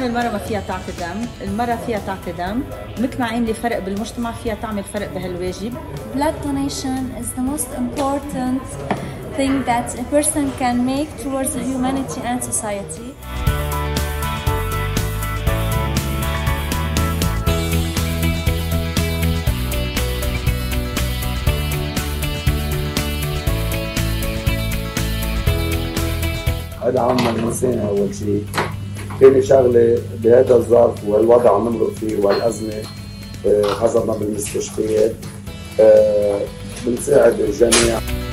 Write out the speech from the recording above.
كمان المرأة ما فيها تعطي دم، المرأة فيها تعطي دم، مقنعين لي فرق بالمجتمع، فيها تعمل فرق بهالواجب. Blood donation is the most important thing that a person can make towards humanity and society. ادعم الانسان اول شيء. ثاني شغله بهذا الظرف والوضع عم نمرق فيه والازمه حضرنا بالمستشفيات بنساعد الجميع.